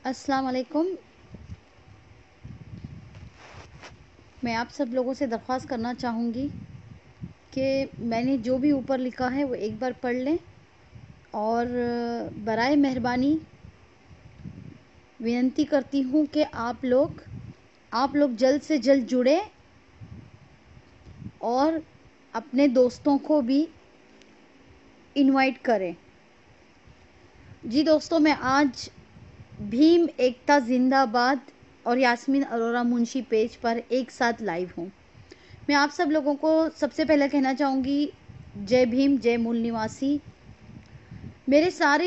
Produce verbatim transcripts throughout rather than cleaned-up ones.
अस्सलाम वालेकुम। मैं आप सब लोगों से दरख्वास्त करना चाहूँगी कि मैंने जो भी ऊपर लिखा है वो एक बार पढ़ लें और बराए मेहरबानी विनती करती हूँ कि आप लोग आप लोग जल्द से जल्द जुड़े और अपने दोस्तों को भी इनवाइट करें। जी दोस्तों, मैं आज भीम एकता जिंदाबाद और यास्मीन अरोरा मुंशी पेज पर एक साथ लाइव हूँ। मैं आप सब लोगों को सबसे पहले कहना चाहूँगी, जय भीम, जय मूल निवासी। मेरे सारे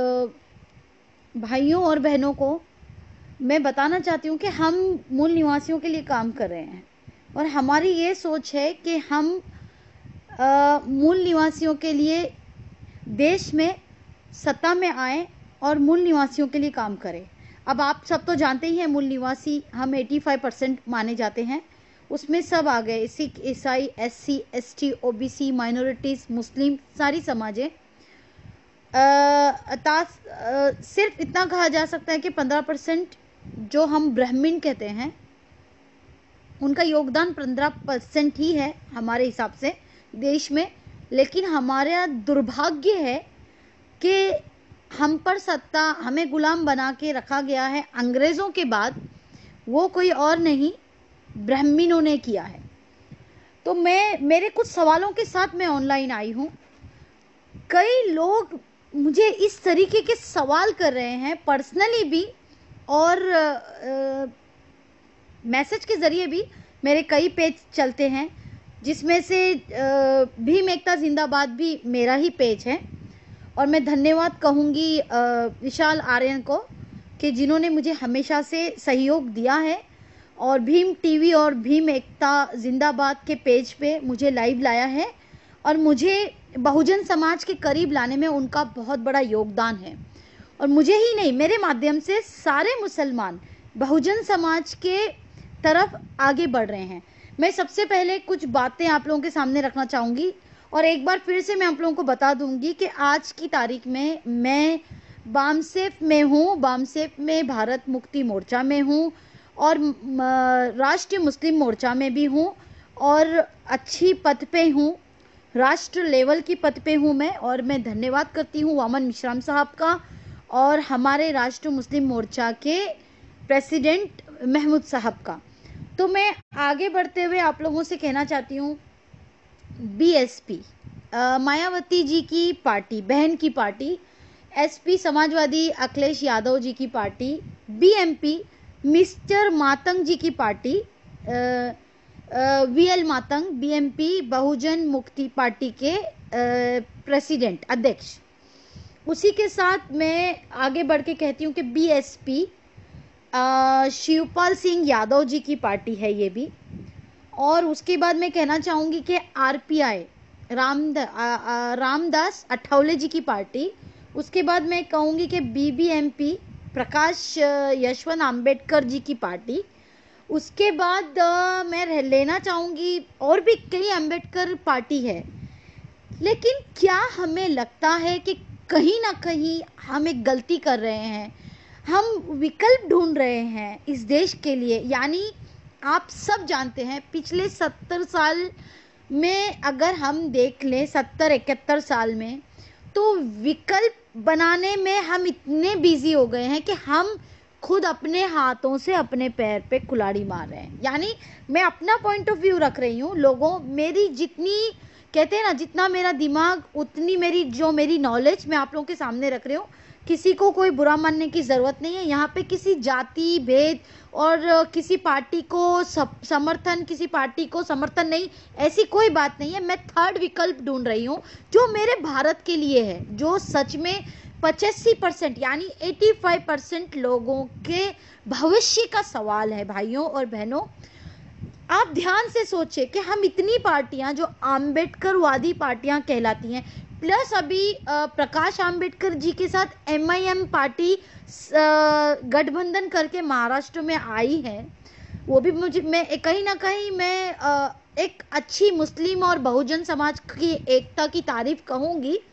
भाइयों और बहनों को मैं बताना चाहती हूँ कि हम मूल निवासियों के लिए काम कर रहे हैं और हमारी ये सोच है कि हम आ, मूल निवासियों के लिए देश में सत्ता में आए और मूल निवासियों के लिए काम करें। अब आप सब तो जानते ही हैं, मूल निवासी हम पचासी परसेंट माने जाते हैं। उसमें सब आ गए, सिख, ईसाई, SC, ST, OBC, minorities, Muslim, सारी समाजें। सिर्फ इतना कहा जा सकता है कि पंद्रह परसेंट जो हम ब्राह्मण कहते हैं उनका योगदान पंद्रह परसेंट ही है हमारे हिसाब से देश में। लेकिन हमारा दुर्भाग्य है कि हम पर सत्ता, हमें गुलाम बना के रखा गया है अंग्रेज़ों के बाद। वो कोई और नहीं, ब्राह्मणों ने किया है। तो मैं मेरे कुछ सवालों के साथ मैं ऑनलाइन आई हूँ। कई लोग मुझे इस तरीके के सवाल कर रहे हैं पर्सनली भी और मैसेज के ज़रिए भी। मेरे कई पेज चलते हैं जिसमें से भीम एकता जिंदाबाद भी मेरा ही पेज है। और मैं धन्यवाद कहूँगी विशाल आर्यन को कि जिन्होंने मुझे हमेशा से सहयोग दिया है और भीम टीवी और भीम एकता जिंदाबाद के पेज पे मुझे लाइव लाया है और मुझे बहुजन समाज के करीब लाने में उनका बहुत बड़ा योगदान है। और मुझे ही नहीं, मेरे माध्यम से सारे मुसलमान बहुजन समाज के तरफ आगे बढ़ रहे हैं। मैं सबसे पहले कुछ बातें आप लोगों के सामने रखना चाहूँगी और एक बार फिर से मैं आप लोगों को बता दूंगी कि आज की तारीख में मैं बामसेफ में हूँ, बामसेफ में भारत मुक्ति मोर्चा में हूँ और राष्ट्रीय मुस्लिम मोर्चा में भी हूँ और अच्छी पद पे हूँ, राष्ट्र लेवल की पद पे हूँ मैं। और मैं धन्यवाद करती हूँ वामन मिश्राम साहब का और हमारे राष्ट्र मुस्लिम मोर्चा के प्रेसिडेंट महमूद साहब का। तो मैं आगे बढ़ते हुए आप लोगों से कहना चाहती हूँ, बीएसपी मायावती जी की पार्टी, बहन की पार्टी, एसपी समाजवादी अखिलेश यादव जी की party, BMP mister Matang ji की party, VL Matang, BMP Bahujan Mukti party के प्रेसिडेंट, अध्यक्ष। उसी के साथ मैं आगे बढ़ के कहती हूँ कि बीएसपी शिवपाल सिंह यादव जी की पार्टी है ये भी। और उसके बाद मैं कहना चाहूँगी कि आरपीआई रामदा, रामदास अठावले जी की पार्टी। उसके बाद मैं कहूँगी कि बीबीएमपी प्रकाश यशवंत आम्बेडकर जी की पार्टी। उसके बाद मैं लेना चाहूँगी और भी कई आम्बेडकर पार्टी है। लेकिन क्या हमें लगता है कि कहीं ना कहीं हम एक गलती कर रहे हैं, हम विकल्प ढूंढ रहे हैं इस देश के लिए। यानी आप सब जानते हैं पिछले सत्तर साल में अगर हम देख लें, सत्तर इकहत्तर साल में, तो विकल्प बनाने में हम इतने बिजी हो गए हैं कि हम खुद अपने हाथों से अपने पैर पे कुल्हाड़ी मार रहे हैं। यानी मैं अपना पॉइंट ऑफ व्यू रख रही हूँ। लोगों, मेरी जितनी कहते हैं ना, जितना मेरा दिमाग उतनी मेरी जो मेरी नॉलेज मैं आप लोगों के सामने रख रही हूँ। किसी को कोई बुरा मानने की ज़रूरत नहीं है। यहाँ पे किसी जाति भेद और किसी पार्टी को समर्थन, किसी पार्टी को समर्थन नहीं, ऐसी कोई बात नहीं है। मैं थर्ड विकल्प ढूंढ रही हूँ जो मेरे भारत के लिए है, जो सच में पचासी परसेंट यानी पचासी परसेंट लोगों के भविष्य का सवाल है। भाइयों और बहनों, आप ध्यान से सोचें कि हम इतनी पार्टियां जो आम्बेडकरवादी पार्टियां कहलाती हैं, प्लस अभी प्रकाश आम्बेडकर जी के साथ एमआईएम पार्टी गठबंधन करके महाराष्ट्र में आई है, वो भी मुझे, मैं कहीं ना कहीं मैं एक अच्छी मुस्लिम और बहुजन समाज की एकता की तारीफ कहूँगी।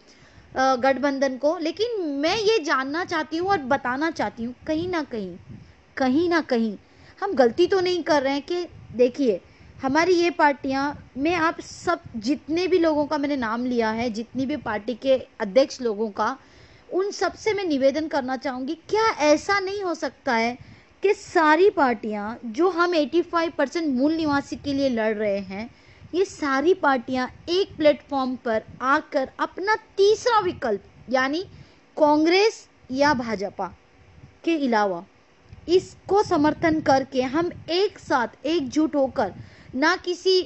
गठबंधन को, लेकिन मैं ये जानना चाहती हूँ और बताना चाहती हूँ कहीं ना कहीं कहीं ना कहीं हम गलती तो नहीं कर रहे हैं कि देखिए हमारी ये पार्टियां, मैं आप सब जितने भी लोगों का मैंने नाम लिया है, जितनी भी पार्टी के अध्यक्ष लोगों का, उन सब से मैं निवेदन करना चाहूँगी, क्या ऐसा नहीं हो सकता है कि सारी पार्टियां जो हम पचासी परसेंट मूल निवासी के लिए लड़ रहे हैं, ये सारी पार्टियां एक प्लेटफॉर्म पर आकर अपना तीसरा विकल्प यानी कांग्रेस या भाजपा के अलावा इसको समर्थन करके हम एक साथ एकजुट होकर, ना किसी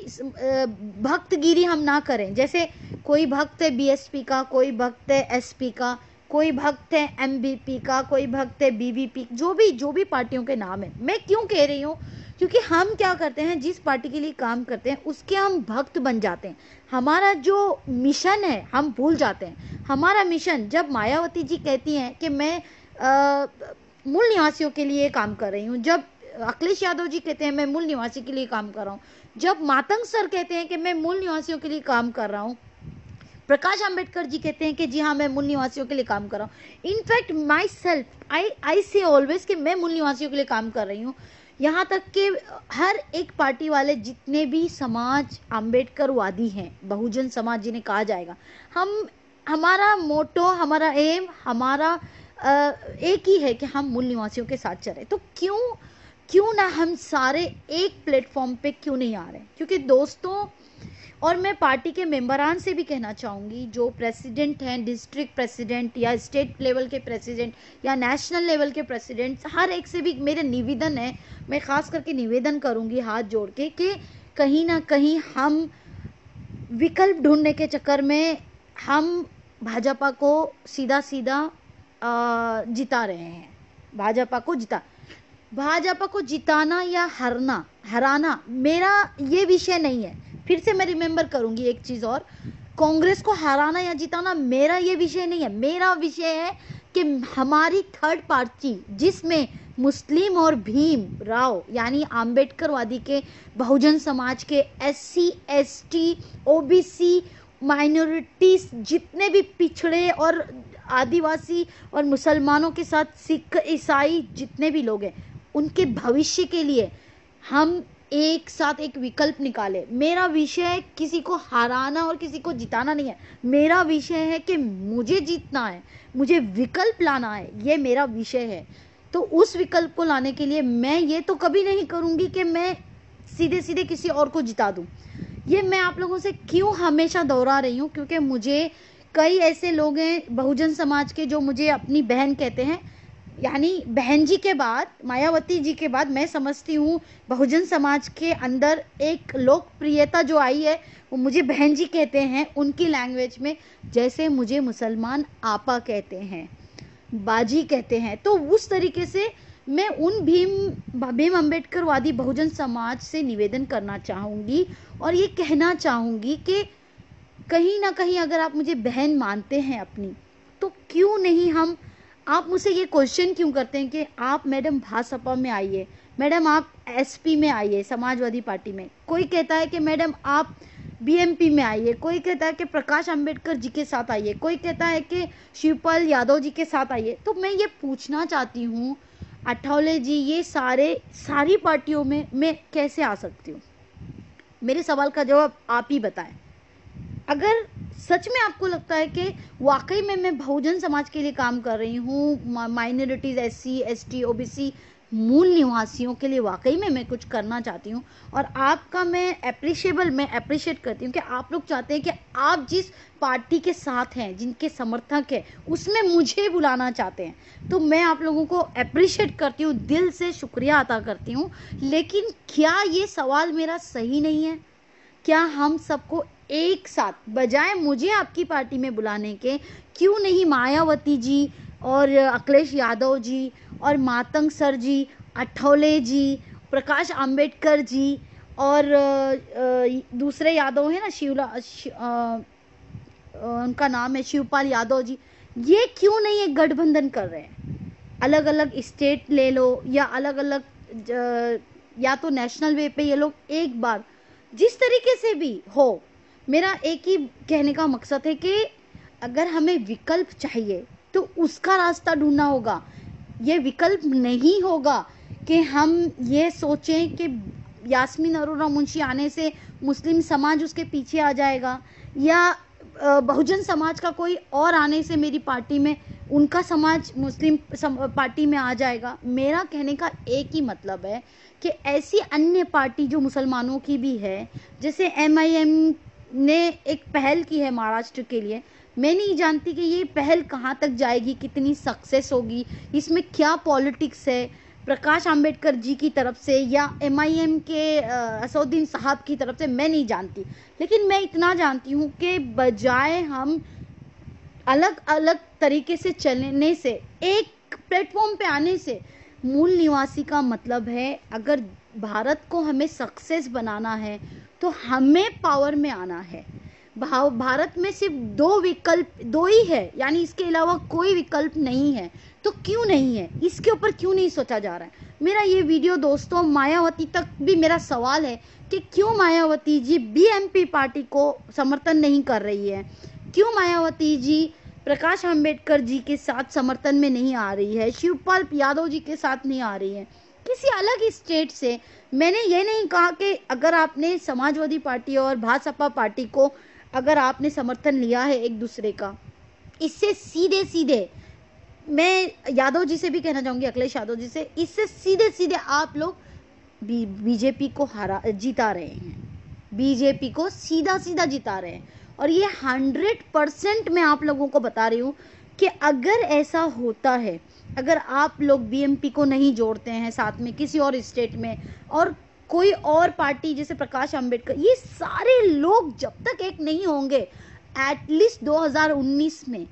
भक्तगिरी हम ना करें, जैसे कोई भक्त है बीएसपी का, कोई भक्त है एसपी का, कोई भक्त है एमबीपी का, कोई भक्त है बीबीपी, जो भी जो भी पार्टियों के नाम है। मैं क्यों कह रही हूँ, क्योंकि हम क्या करते हैं, जिस पार्टी के लिए काम करते हैं उसके हम भक्त बन जाते हैं, हमारा जो मिशन है हम भूल जाते हैं। हमारा मिशन, जब मायावती जी कहती हैं कि मैं आ, मूल निवासियों के लिए काम कर रही हूँ, जब अखिलेश यादव जी कहते हैं मैं मूल निवासी के लिए काम कर रहा हूँ, जब मातंग सर कहते हैं कि मैं मूल निवासियों के लिए काम कर रहा हूँ, प्रकाश अंबेडकर जी कहते हैं कि जी हाँ मैं मूल निवासियों के लिए काम कर रहा हूँ, इनफैक्ट माई सेल्फ आई आई से ऑलवेज कि मैं मूल निवासियों के लिए काम कर रही हूँ। यहाँ तक कि हर एक पार्टी वाले जितने भी समाज अंबेडकरवादी हैं, बहुजन समाज जिन्हें कहा जाएगा, हम हमारा मोटो, हमारा एम, हमारा आ, एक ही है कि हम मूल निवासियों के साथ चलें। तो क्यों क्यों ना हम सारे एक प्लेटफॉर्म पे क्यों नहीं आ रहे? क्योंकि दोस्तों, और मैं पार्टी के मेंबरान से भी कहना चाहूँगी, जो प्रेसिडेंट हैं, डिस्ट्रिक्ट प्रेसिडेंट या स्टेट लेवल के प्रेसिडेंट या नेशनल लेवल के प्रेसिडेंट, हर एक से भी मेरे निवेदन है, मैं ख़ास करके निवेदन करूँगी हाथ जोड़ के कि कहीं ना कहीं हम विकल्प ढूंढने के चक्कर में हम भाजपा को सीधा सीधा जिता रहे हैं। भाजपा को जिता भाजपा को जिताना या हरना हराना मेरा ये विषय नहीं है। फिर से मैं रिमेंबर करूंगी एक चीज़ और, कांग्रेस को हराना या जिताना मेरा ये विषय नहीं है। मेरा विषय है कि हमारी थर्ड पार्टी, जिसमें मुस्लिम और भीम राव यानी आम्बेडकरवादी के, बहुजन समाज के, एससी एसटी ओबीसी माइनॉरिटीज, जितने भी पिछड़े और आदिवासी और मुसलमानों के साथ सिख ईसाई जितने भी लोग हैं, उनके भविष्य के लिए हम एक साथ एक विकल्प निकाले। मेरा विषय किसी को हराना और किसी को जिताना नहीं है। मेरा विषय है कि मुझे जीतना है, मुझे विकल्प लाना है, ये मेरा विषय है। तो उस विकल्प को लाने के लिए मैं ये तो कभी नहीं करूँगी कि मैं सीधे सीधे किसी और को जिता दूँ। ये मैं आप लोगों से क्यों हमेशा दोहरा रही हूँ, क्योंकि मुझे कई ऐसे लोग हैं बहुजन समाज के जो मुझे अपनी बहन कहते हैं, यानी बहन जी के बाद, मायावती जी के बाद मैं समझती हूँ बहुजन समाज के अंदर एक लोकप्रियता जो आई है वो मुझे बहन जी कहते हैं उनकी लैंग्वेज में। जैसे मुझे मुसलमान आपा कहते हैं, बाजी कहते हैं, तो उस तरीके से मैं उन भीम भीम अम्बेडकरवादी बहुजन समाज से निवेदन करना चाहूँगी और ये कहना चाहूँगी कि कहीं ना कहीं अगर आप मुझे बहन मानते हैं अपनी, तो क्यों नहीं हम, आप मुझसे ये क्वेश्चन क्यों करते हैं कि आप मैडम भाजपा में आइए, मैडम आप एसपी में आइए, समाजवादी पार्टी में, कोई कहता है कि मैडम आप बीएमपी में आइए, कोई कहता है कि प्रकाश अंबेडकर जी के साथ आइए, कोई कहता है कि शिवपाल यादव जी के साथ आइए। तो मैं ये पूछना चाहती हूँ अठावले जी, ये सारे सारी पार्टियों में मैं कैसे आ सकती हूँ? मेरे सवाल का जवाब आप ही बताएं। अगर सच में आपको लगता है कि वाकई में मैं बहुजन समाज के लिए काम कर रही हूँ, माइनॉरिटीज़, एससी एसटी ओबीसी मूल निवासियों के लिए वाकई में मैं कुछ करना चाहती हूँ, और आपका मैं अप्रिशिएबल मैं अप्रिशिएट करती हूँ कि आप लोग चाहते हैं कि आप जिस पार्टी के साथ हैं, जिनके समर्थक हैं, उसमें मुझे बुलाना चाहते हैं, तो मैं आप लोगों को अप्रिशिएट करती हूँ, दिल से शुक्रिया अदा करती हूँ। लेकिन क्या ये सवाल मेरा सही नहीं है? क्या हम सबको एक साथ, बजाय मुझे आपकी पार्टी में बुलाने के, क्यों नहीं मायावती जी और अखिलेश यादव जी और मातंग सर जी, अठौले जी, प्रकाश अंबेडकर जी और दूसरे यादव है ना, शिवला शि, आ, उनका नाम है शिवपाल यादव जी, ये क्यों नहीं एक गठबंधन कर रहे हैं? अलग अलग स्टेट ले लो या अलग अलग, या तो नेशनल वे पे ये लोग एक बार जिस तरीके से भी हो, मेरा एक ही कहने का मकसद है कि अगर हमें विकल्प चाहिए तो उसका रास्ता ढूंढना होगा। ये विकल्प नहीं होगा कि हम ये सोचें कि यास्मीन अरोरा मुंशी आने से मुस्लिम समाज उसके पीछे आ जाएगा, या बहुजन समाज का कोई और आने से मेरी पार्टी में उनका समाज मुस्लिम सम, पार्टी में आ जाएगा। मेरा कहने का एक ही मतलब है कि ऐसी अन्य पार्टी जो मुसलमानों की भी है, जैसे एम आई एम ने एक पहल की है महाराष्ट्र के लिए, मैं नहीं जानती कि ये पहल कहाँ तक जाएगी, कितनी सक्सेस होगी, इसमें क्या पॉलिटिक्स है प्रकाश आंबेडकर जी की तरफ से या एम आई एम के असदुद्दीन साहब की तरफ से, मैं नहीं जानती। लेकिन मैं इतना जानती हूँ कि बजाय हम अलग अलग तरीके से चलने से, एक प्लेटफॉर्म पे आने से, मूल निवासी का मतलब है अगर भारत को हमें सक्सेस बनाना है तो हमें पावर में आना है। भारत में सिर्फ दो विकल्प दो ही है, यानी इसके अलावा कोई विकल्प नहीं है। तो क्यों नहीं है, इसके ऊपर क्यों नहीं सोचा जा रहा है? मेरा ये वीडियो दोस्तों मायावती तक भी मेरा सवाल है कि क्यों Mayawati ji B M P party को समर्थन नहीं कर रही है, क्यों मायावती जी प्रकाश आंबेडकर जी के साथ समर्थन में नहीं आ रही है, शिवपाल यादव जी के साथ नहीं आ रही है, किसी अलग स्टेट से। मैंने ये नहीं कहा कि अगर आपने समाजवादी पार्टी और भाजपा पार्टी को अगर आपने समर्थन लिया है एक दूसरे का, इससे सीधे सीधे मैं यादव जी से भी कहना चाहूंगी, अखिलेश यादव जी से, इससे सीधे सीधे आप लोग बीजेपी को हरा जिता रहे हैं, बीजेपी को सीधा सीधा जिता रहे हैं। और ये हंड्रेड परसेंट मैं आप लोगों को बता रही हूँ कि अगर ऐसा होता है, अगर आप लोग बी एम पी को नहीं जोड़ते हैं साथ में किसी और स्टेट में और कोई और पार्टी जैसे प्रकाश आंबेडकर, ये सारे लोग जब तक एक नहीं होंगे, एटलीस्ट दो हज़ार उन्नीस में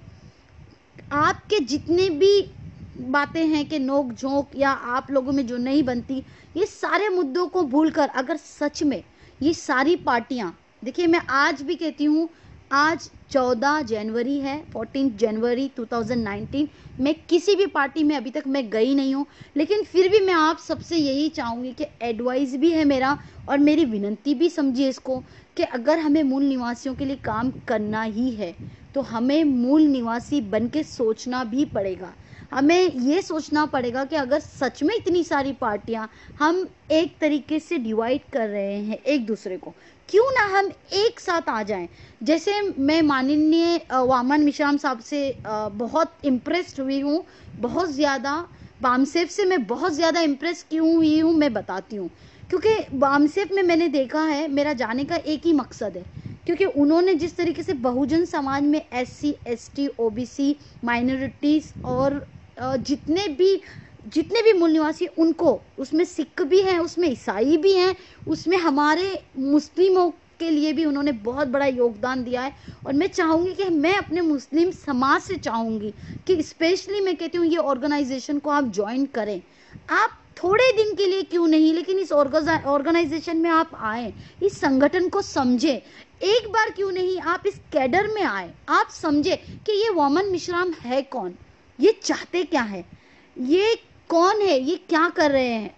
आपके जितने भी बातें हैं कि नोक झोंक या आप लोगों में जो नहीं बनती, ये सारे मुद्दों को भूलकर अगर सच में ये सारी पार्टियां, देखिए मैं आज भी कहती हूँ, आज चौदह जनवरी है, चौदह जनवरी दो हज़ार उन्नीस, मैं किसी भी पार्टी में अभी तक मैं गई नहीं हूँ, लेकिन फिर भी मैं आप सबसे यही चाहूँगी कि एडवाइस भी है मेरा और मेरी विनती भी समझिए इसको, कि अगर हमें मूल निवासियों के लिए काम करना ही है तो हमें मूल निवासी बन के सोचना भी पड़ेगा। हमें ये सोचना पड़ेगा कि अगर सच में इतनी सारी पार्टियां हम एक तरीके से डिवाइड कर रहे हैं एक दूसरे को, क्यों ना हम एक साथ आ जाएं। जैसे मैं माननीय वामन मिश्राम साहब से बहुत इम्प्रेस्ड हुई हूँ, बहुत ज़्यादा बामसेफ से मैं बहुत ज़्यादा इम्प्रेस क्यों हुई हूँ मैं बताती हूँ। क्योंकि बामसेफ में मैंने देखा है, मेरा जाने का एक ही मकसद है, क्योंकि उन्होंने जिस तरीके से बहुजन समाज में S C S T O B C minorities और जितने भी जितने भी मूल निवासी, उनको उसमें सिख भी हैं, उसमें ईसाई भी हैं, उसमें हमारे मुस्लिमों के लिए भी उन्होंने बहुत बड़ा योगदान दिया है। और मैं चाहूँगी कि मैं अपने मुस्लिम समाज से चाहूँगी कि स्पेशली मैं कहती हूँ ये ऑर्गेनाइजेशन को आप ज्वाइन करें। आप थोड़े दिन के लिए क्यों नहीं, लेकिन इस ऑर्गेनाइजेशन में आप आए, इस संगठन को समझे, एक बार क्यों नहीं आप इस कैडर में आए, आप समझे कि ये वामन मिश्राम है कौन, ये चाहते क्या है, ये कौन है, ये क्या कर रहे हैं।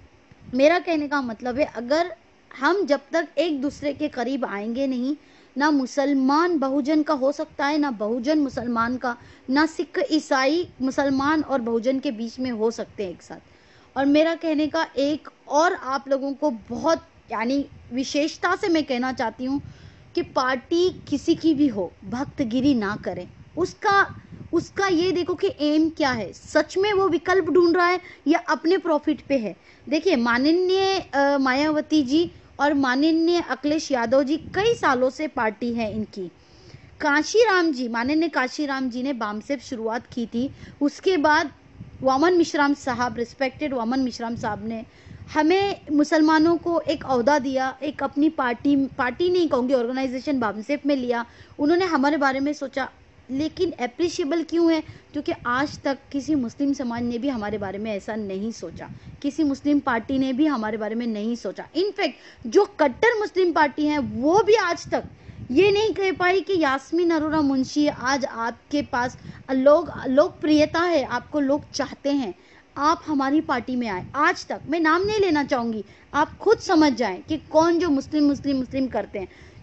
मेरा कहने का मतलब है, अगर हम जब तक एक दूसरे के करीब आएंगे नहीं, ना मुसलमान बहुजन का हो सकता है, ना बहुजन मुसलमान का, ना सिख ईसाई मुसलमान और बहुजन के बीच में हो सकते हैं एक साथ। और मेरा कहने का एक और आप लोगों को बहुत यानी विशेषता से मैं कहना चाहती हूँ कि पार्टी किसी की भी हो, भक्तगिरी ना करें। उसका उसका ये देखो कि एम क्या है, सच में वो विकल्प ढूंढ रहा है या अपने प्रॉफिट पे है। देखिए माननीय मायावती जी और माननीय अखिलेश यादव जी, कई सालों से पार्टी है इनकी। काशीराम जी, माननीय काशीराम जी ने बामसेफ शुरुआत की थी, उसके बाद वामन मिश्राम साहब, रिस्पेक्टेड वामन मिश्राम साहब ने हमें मुसलमानों को एक ओहदा दिया, एक अपनी पार्टी पार्टी नहीं कहूँगी ऑर्गेनाइजेशन बामसेफ में लिया, उन्होंने हमारे बारे में सोचा। लेकिन एप्रिशिएबल क्यों है, क्योंकि आज तक किसी मुस्लिम समाज ने भी हमारे बारे में ऐसा नहीं सोचा, किसी मुस्लिम पार्टी ने भी हमारे बारे में नहीं सोचा। इनफैक्ट जो कट्टर मुस्लिम पार्टी हैं वो भी आज तक ये नहीं कह पाई कि यास्मीन अरोरा मुंशी, आज आपके पास लोग लोकप्रियता है, आपको लोग चाहते हैं, आप हमारी पार्टी में आए। आज तक मैं नाम नहीं लेना चाहूँगी, आप खुद समझ जाएं कि कौन जो मुस्लिम मुस्लिम मुस्लिम करते हैं।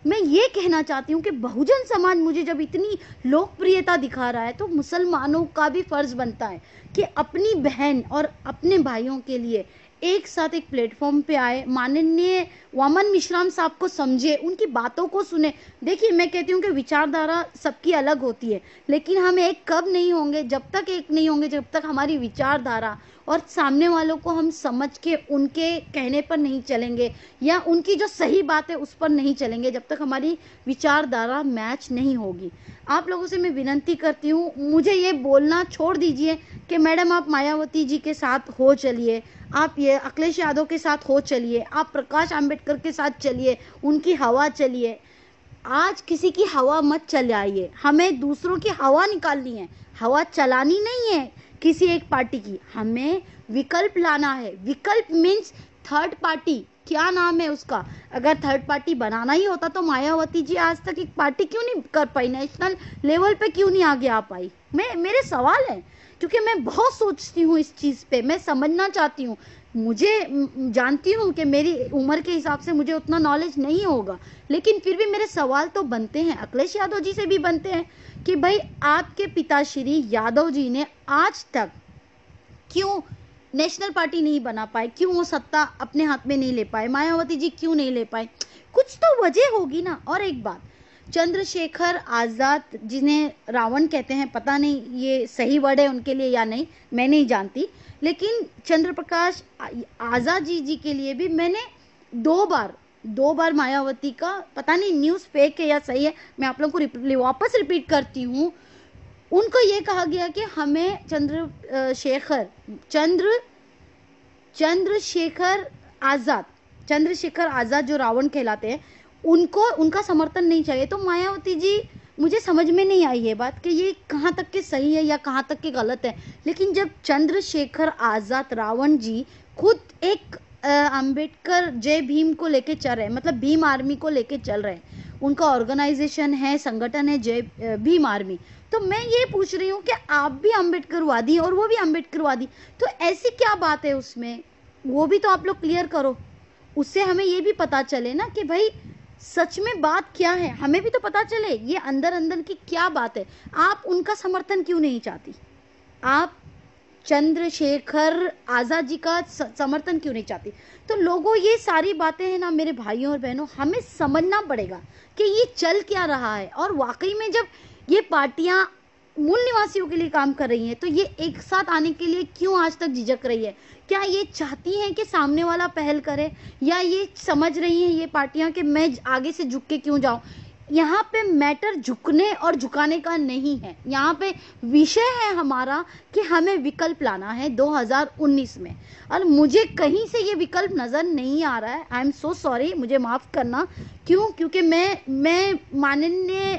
मैं ये कहना चाहती हूँ कि बहुजन समाज मुझे जब इतनी लोकप्रियता दिखा रहा है तो मुसलमानों का भी फर्ज बनता है कि अपनी बहन और अपने भाइयों के लिए एक साथ एक प्लेटफॉर्म पे आए, माननीय वामन मिश्राम साहब को समझे, उनकी बातों को सुने। देखिए, मैं कहती हूँ कि विचारधारा सबकी अलग होती है, लेकिन हम एक कब नहीं होंगे, जब तक एक नहीं होंगे, जब तक हमारी विचारधारा और सामने वालों को हम समझ के उनके कहने पर नहीं चलेंगे या उनकी जो सही बात है उस पर नहीं चलेंगे, जब तक हमारी विचारधारा मैच नहीं होगी। आप लोगों से मैं विनती करती हूँ, मुझे ये बोलना छोड़ दीजिए कि मैडम आप मायावती जी के साथ हो चलिए, आप ये अखिलेश यादव के साथ हो चलिए, आप प्रकाश आंबेडकर के साथ चलिए, उनकी हवा चलिए। आज किसी की हवा मत चलाइए, हमें दूसरों की हवा निकालनी है, हवा चलानी नहीं है किसी एक पार्टी की। हमें विकल्प लाना है। विकल्प मीन्स थर्ड पार्टी, क्या नाम है उसका। अगर थर्ड पार्टी बनाना ही होता तो मायावती जी आज तक एक पार्टी क्यों नहीं कर पाई, नेशनल लेवल पे क्यों नहीं आगे आ पाई। मैं मेरे सवाल है, क्योंकि मैं बहुत सोचती हूँ इस चीज़ पे, मैं समझना चाहती हूँ। मुझे जानती हूँ कि मेरी उम्र के हिसाब से मुझे उतना नॉलेज नहीं होगा, लेकिन फिर भी मेरे सवाल तो बनते हैं, अखिलेश यादव जी से भी बनते हैं कि भाई आपके पिताश्री यादव जी ने आज तक क्यों नेशनल पार्टी नहीं बना पाए, क्यों वो सत्ता अपने हाथ में नहीं ले पाए, मायावती जी क्यों नहीं ले पाए, कुछ तो वजह होगी ना। और एक बात, चंद्रशेखर आज़ाद जिन्हें रावण कहते हैं, पता नहीं ये सही वर्ड है उनके लिए या नहीं, मैं नहीं जानती, लेकिन चंद्र प्रकाश आज़ाद जी जी के लिए भी मैंने दो बार दो बार मायावती का, पता नहीं न्यूज़ फेक है या सही है, मैं आप लोगों को वापस रिपीट करती हूँ। उनको ये कहा गया कि हमें चंद्रशेखर चंद्र चंद्रशेखर आज़ाद चंद्रशेखर आज़ाद जो रावण कहलाते हैं, उनको उनका समर्थन नहीं चाहिए। तो मायावती जी, मुझे समझ में नहीं आई ये बात कि ये कहाँ तक के सही है या कहाँ तक के गलत है। लेकिन जब चंद्रशेखर आज़ाद रावण जी खुद एक अंबेडकर जय भीम को लेके चल रहे हैं, मतलब भीम आर्मी को लेके चल रहे हैं, उनका ऑर्गेनाइजेशन है, संगठन है जय भीम आर्मी, तो मैं ये पूछ रही हूँ कि आप भी अंबेडकरवादी और वो भी अंबेडकरवादी, तो ऐसी क्या बात है उसमें, वो भी तो आप लोग क्लियर करो। उससे हमें ये भी पता चले ना कि भाई सच में बात क्या है, हमें भी तो पता चले ये अंदर अंदर की क्या बात है। आप उनका समर्थन क्यों नहीं चाहती, आप चंद्रशेखर आज़ाद जी का समर्थन क्यों नहीं चाहती। तो लोगों, ये सारी बातें हैं ना मेरे भाइयों और बहनों, हमें समझना पड़ेगा कि ये चल क्या रहा है। और वाकई में जब ये पार्टियां मूल निवासियों के लिए काम कर रही हैं तो ये एक साथ आने के लिए क्यों आज तक झिझक रही है। क्या ये चाहती हैं कि सामने वाला पहल करे, या ये समझ रही हैं ये पार्टियां कि मैं आगे से झुक के क्यों जाऊं। यहाँ पे मैटर झुकने और झुकाने का नहीं है, यहाँ पे विषय है हमारा कि हमें विकल्प लाना है दो हज़ार उन्नीस में, और मुझे कहीं से ये विकल्प नज़र नहीं आ रहा है। आई एम सो सॉरी, मुझे माफ़ करना। क्यों? क्योंकि मैं मैं माननीय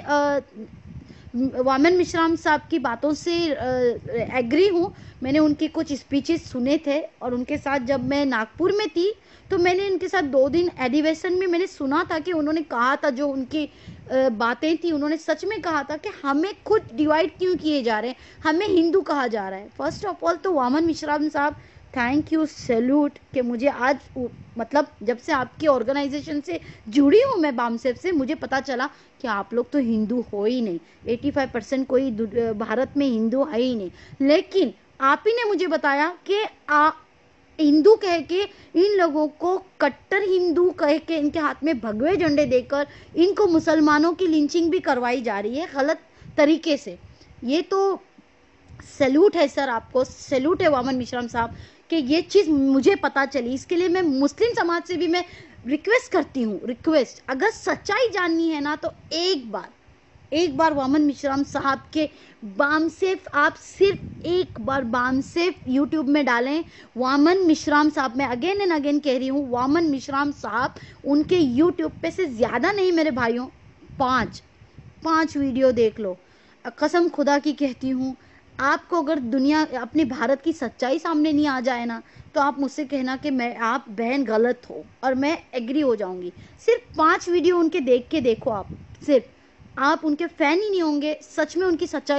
वामन मिश्राम साहब की बातों से एग्री हूँ। मैंने उनके कुछ स्पीचेस सुने थे और उनके साथ जब मैं नागपुर में थी तो मैंने इनके साथ दो दिन एडिवेशन में मैंने सुना था कि उन्होंने कहा था, जो उनकी बातें थी, उन्होंने सच में कहा था कि हमें खुद डिवाइड क्यों किए जा रहे हैं, हमें हिंदू कहा जा रहा है। फर्स्ट ऑफ ऑल तो वामन मिश्राम साहब, थैंक यू, सैल्यूट कि मुझे आज, मतलब जब से आपकी ऑर्गेनाइजेशन से जुड़ी हूँ मैं बामसेफ से, मुझे पता चला कि आप लोग तो हिंदू हो ही नहीं, पचासी परसेंट कोई भारत में हिंदू है ही नहीं। लेकिन आप ही ने मुझे बताया कि आ हिंदू कह के इन लोगों को, कट्टर हिंदू कह के इनके हाथ में भगवे झंडे देकर इनको मुसलमानों की लिंचिंग भी करवाई जा रही है गलत तरीके से। ये तो सैल्यूट है सर, आपको सैल्यूट है वामन मिश्राम साहब कि ये चीज़ मुझे पता चली। इसके लिए मैं मुस्लिम समाज से भी मैं रिक्वेस्ट करती हूँ, रिक्वेस्ट, अगर सच्चाई जाननी है ना तो एक बार एक बार वामन मिश्राम साहब के बामसेफ, आप सिर्फ एक बार बामसेफ यूट्यूब में डालें, वामन मिश्राम साहब, मैं अगेन एंड अगेन कह रही हूँ, वामन मिश्राम साहब, उनके यूट्यूब पे से ज़्यादा नहीं मेरे भाइयों, पाँच पाँच वीडियो देख लो। कसम खुदा की कहती हूँ, आपको अगर दुनिया, अपने भारत की सच्चाई सामने नहीं आ जाए ना तो आप मुझसे कहना कि मैं, आप बहन गलत हो, और मैं एग्री हो जाऊंगी। सिर्फ पांच वीडियो उनके देख के देखो आप, सिर्फ आप उनके फैन ही नहीं होंगे, सच में उनकी सच्चाई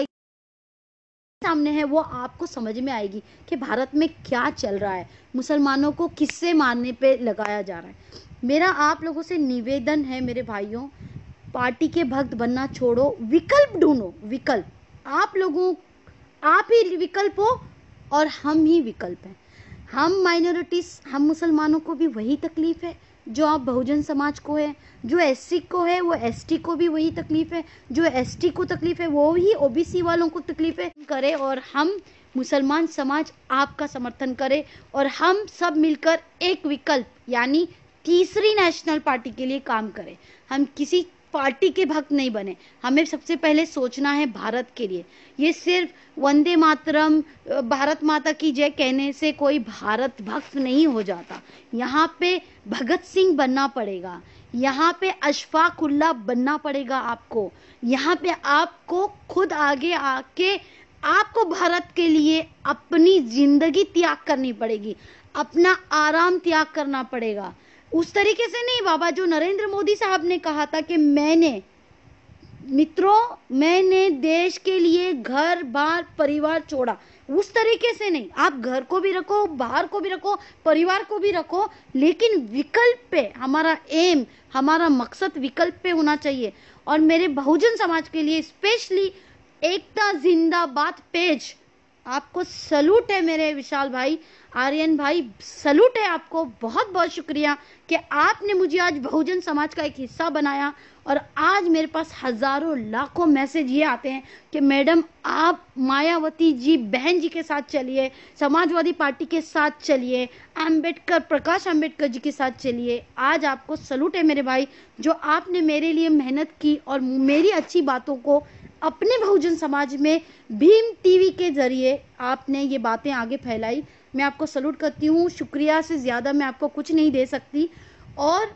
सामने है वो आपको समझ में आएगी कि भारत में क्या चल रहा है, मुसलमानों को किससे मारने पे लगाया जा रहा है। मेरा आप लोगों से निवेदन है मेरे भाइयों पार्टी के भक्त बनना छोड़ो, विकल्प ढूंढो। विकल्प आप लोगों, आप ही विकल्प हो और हम ही विकल्प हैं। हम माइनॉरिटीज, हम मुसलमानों को भी वही तकलीफ है जो आप बहुजन समाज को है, जो एससी को है वो एसटी को भी वही तकलीफ है, जो एसटी को तकलीफ है वो ही ओबीसी वालों को तकलीफ है करे। और हम मुसलमान समाज आपका समर्थन करे और हम सब मिलकर एक विकल्प यानी तीसरी नेशनल पार्टी के लिए काम करें। हम किसी पार्टी के भक्त नहीं बने, हमें सबसे पहले सोचना है भारत के लिए। ये सिर्फ वंदे मातरम, भारत माता की जय कहने से कोई भारत भक्त नहीं हो जाता। यहाँ पे भगत सिंह बनना पड़ेगा, यहाँ पे अशफाक उल्लाह बनना पड़ेगा आपको। यहाँ पे आपको खुद आगे आके आपको भारत के लिए अपनी जिंदगी त्याग करनी पड़ेगी, अपना आराम त्याग करना पड़ेगा। उस तरीके से नहीं बाबा जो नरेंद्र मोदी साहब ने कहा था कि मैंने मित्रों मैंने देश के लिए घर बार परिवार छोड़ा, उस तरीके से नहीं। आप घर को भी रखो, बाहर को भी रखो, परिवार को भी रखो, लेकिन विकल्प पे हमारा एम, हमारा मकसद विकल्प पे होना चाहिए। और मेरे बहुजन समाज के लिए स्पेशली एकता जिंदाबाद पेज, आपको सलूट है मेरे विशाल भाई, आर्यन भाई, सलूट है आपको। बहुत बहुत शुक्रिया कि आपने मुझे आज बहुजन समाज का एक हिस्सा बनाया। और आज मेरे पास हजारों लाखों मैसेज ये आते हैं कि मैडम आप मायावती जी बहन जी के साथ चलिए, समाजवादी पार्टी के साथ चलिए, अंबेडकर, प्रकाश अंबेडकर जी के साथ चलिए। आज आपको सलूट है मेरे भाई, जो आपने मेरे लिए मेहनत की और मेरी अच्छी बातों को अपने बहुजन समाज में भीम टीवी के जरिए आपने ये बातें आगे फैलाई। मैं आपको सलूट करती हूँ। शुक्रिया से ज़्यादा मैं आपको कुछ नहीं दे सकती। और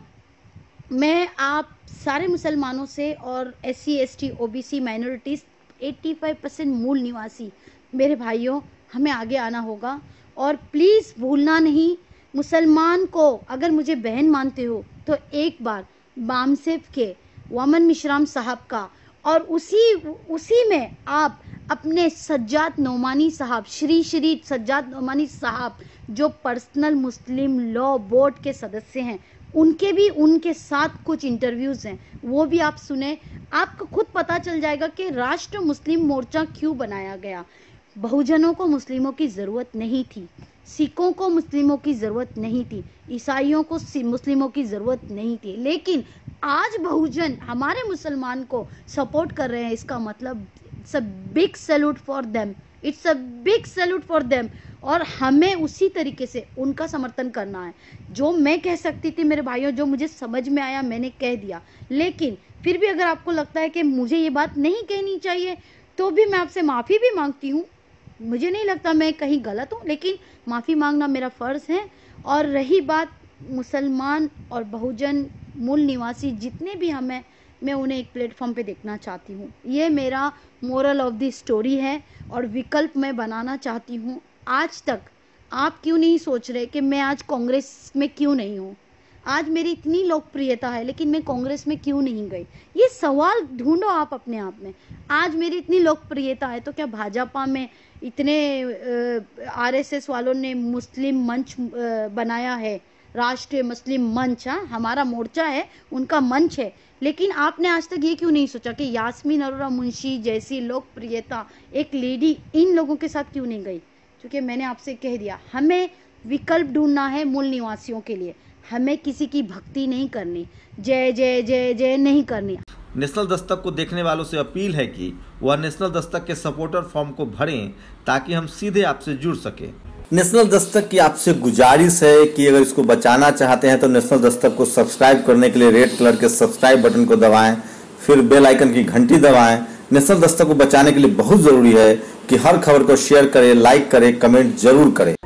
मैं आप सारे मुसलमानों से और S C S T O B C minorities पचासी परसेंट मूल निवासी मेरे भाइयों, हमें आगे आना होगा। और प्लीज़ भूलना नहीं, मुसलमान को अगर मुझे बहन मानते हो तो एक बार बामसेफ के वामन मिश्राम साहब का और उसी उसी में आप अपने सज्जाद नोमानी साहब, श्री श्री सज्जाद नोमानी साहब जो पर्सनल मुस्लिम लॉ बोर्ड के सदस्य हैं, उनके भी उनके साथ कुछ इंटरव्यूज़ हैं, वो भी आप सुने। आपको खुद पता चल जाएगा कि राष्ट्र मुस्लिम मोर्चा क्यों बनाया गया। बहुजनों को मुस्लिमों की ज़रूरत नहीं थी, सिखों को मुस्लिमों की ज़रूरत नहीं थी, ईसाइयों को मुस्लिमों की ज़रूरत नहीं थी, लेकिन आज बहुजन हमारे मुसलमान को सपोर्ट कर रहे हैं। इसका मतलब it's a big salute for them, it's a big salute for them. और हमें उसी तरीके से उनका समर्थन करना है। जो मैं कह सकती थी मेरे भाइयों, जो मुझे समझ में आया मैंने कह दिया। लेकिन फिर भी अगर आपको लगता है कि मुझे ये बात नहीं कहनी चाहिए तो भी मैं आपसे माफ़ी भी मांगती हूँ। मुझे नहीं लगता मैं कहीं गलत हूँ, लेकिन माफ़ी मांगना मेरा फ़र्ज़ है। और रही बात मुसलमान और बहुजन मूल निवासी जितने भी हमें, मैं उन्हें एक प्लेटफॉर्म पे देखना चाहती हूँ। ये मेरा मोरल ऑफ द स्टोरी है और विकल्प मैं बनाना चाहती हूँ। आज तक आप क्यों नहीं सोच रहे कि मैं आज कांग्रेस में क्यों नहीं हूँ? आज मेरी इतनी लोकप्रियता है लेकिन मैं कांग्रेस में क्यों नहीं गई? ये सवाल ढूंढो आप अपने आप में। आज मेरी इतनी लोकप्रियता है तो क्या भाजपा में इतने आरएसएस वालों ने मुस्लिम मंच आ, बनाया है, राष्ट्रीय मुस्लिम मंच, हाँ हमारा मोर्चा है, उनका मंच है, लेकिन आपने आज तक ये क्यों नहीं सोचा कि यास्मीन अरोरा मुंशी जैसी लोकप्रियता एक लेडी इन लोगों के साथ क्यों नहीं गई? क्योंकि मैंने आपसे कह दिया, हमें विकल्प ढूंढना है मूल निवासियों के लिए। हमें किसी की भक्ति नहीं करनी, जय जय जय जय नहीं करनी। नेशनल दस्तक को देखने वालों से अपील है कि वह नेशनल दस्तक के सपोर्टर फॉर्म को भरें ताकि हम सीधे आपसे जुड़ सके। नेशनल दस्तक की आपसे गुजारिश है कि अगर इसको बचाना चाहते हैं तो नेशनल दस्तक को सब्सक्राइब करने के लिए रेड कलर के सब्सक्राइब बटन को दबाएं, फिर बेल आइकन की घंटी दबाएं। नेशनल दस्तक को बचाने के लिए बहुत जरूरी है कि हर खबर को शेयर करें, लाइक करें, कमेंट जरूर करें।